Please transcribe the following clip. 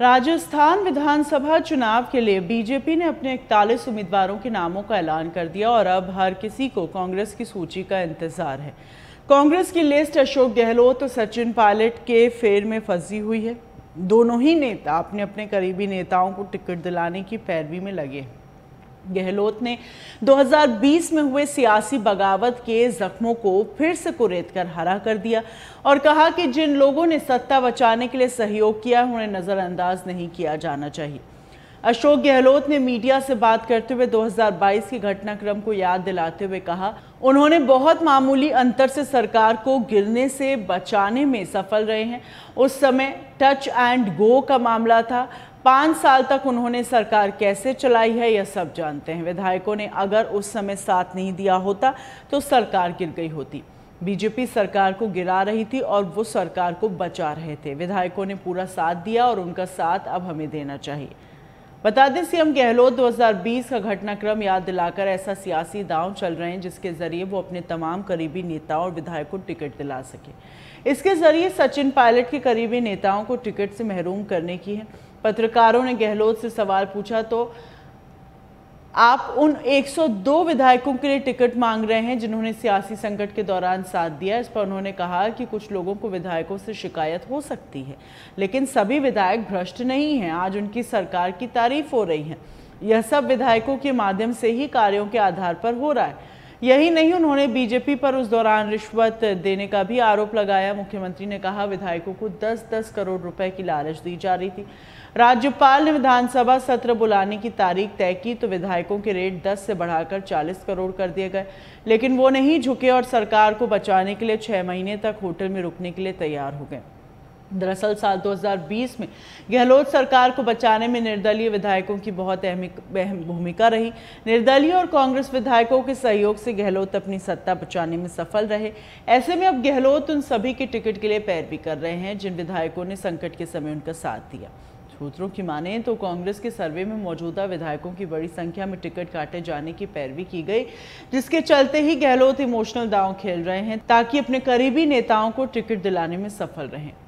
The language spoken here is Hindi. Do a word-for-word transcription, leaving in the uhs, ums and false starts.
राजस्थान विधानसभा चुनाव के लिए बीजेपी ने अपने इकतालीस उम्मीदवारों के नामों का ऐलान कर दिया और अब हर किसी को कांग्रेस की सूची का इंतजार है। कांग्रेस की लिस्ट अशोक गहलोत और सचिन पायलट के फेर में फंसी हुई है। दोनों ही नेता अपने अपने करीबी नेताओं को टिकट दिलाने की पैरवी में लगे हैं। गहलोत ने दो हज़ार बीस में हुए सियासी बगावत के जख्मों को फिर से कुरेद कर हरा कर दिया और कहा कि जिन लोगों ने सत्ता बचाने के लिए सहयोग किया उन्हें नजरअंदाज नहीं किया जाना चाहिए। अशोक गहलोत ने मीडिया से बात करते हुए दो हज़ार बाईस के घटनाक्रम को याद दिलाते हुए कहा, उन्होंने बहुत मामूली अंतर से सरकार को गिरने से बचाने में सफल रहे हैं। उस समय टच एंड गो का मामला था। पाँच साल तक उन्होंने सरकार कैसे चलाई है यह सब जानते हैं। विधायकों ने अगर उस समय साथ नहीं दिया होता तो सरकार गिर गई होती। बीजेपी सरकार को गिरा रही थी और वो सरकार को बचा रहे थे। विधायकों ने पूरा साथ दिया और उनका साथ अब हमें देना चाहिए। बता दें, सीएम गहलोत दो हज़ार बीस का घटनाक्रम याद दिलाकर ऐसा सियासी दांव चल रहे हैं जिसके जरिए वो अपने तमाम करीबी नेताओं और विधायकों को टिकट दिला सके। इसके जरिए सचिन पायलट के करीबी नेताओं को टिकट से महरूम करने की है। पत्रकारों ने गहलोत से सवाल पूछा तो आप उन एक सौ दो विधायकों के लिए टिकट मांग रहे हैं जिन्होंने सियासी संकट के दौरान साथ दिया। इस पर उन्होंने कहा कि कुछ लोगों को विधायकों से शिकायत हो सकती है, लेकिन सभी विधायक भ्रष्ट नहीं हैं। आज उनकी सरकार की तारीफ हो रही है। यह सब विधायकों के माध्यम से ही कार्यों के आधार पर हो रहा है। यही नहीं, उन्होंने बीजेपी पर उस दौरान रिश्वत देने का भी आरोप लगाया। मुख्यमंत्री ने कहा विधायकों को दस दस करोड़ रुपए की लालच दी जा रही थी। राज्यपाल ने विधानसभा सत्र बुलाने की तारीख तय की तो विधायकों के रेट दस से बढ़ाकर चालीस करोड़ कर दिए गए, लेकिन वो नहीं झुके और सरकार को बचाने के लिए छह महीने तक होटल में रुकने के लिए तैयार हो गए। दरअसल साल दो हज़ार बीस में गहलोत सरकार को बचाने में निर्दलीय विधायकों की बहुत अहम भूमिका रही। निर्दलीय और कांग्रेस विधायकों के सहयोग से गहलोत अपनी सत्ता बचाने में सफल रहे। ऐसे में अब गहलोत उन सभी के टिकट के लिए पैरवी कर रहे हैं जिन विधायकों ने संकट के समय उनका साथ दिया। सूत्रों की माने तो कांग्रेस के सर्वे में मौजूदा विधायकों की बड़ी संख्या में टिकट काटे जाने की पैरवी की गई, जिसके चलते ही गहलोत इमोशनल दांव खेल रहे हैं ताकि अपने करीबी नेताओं को टिकट दिलाने में सफल रहें।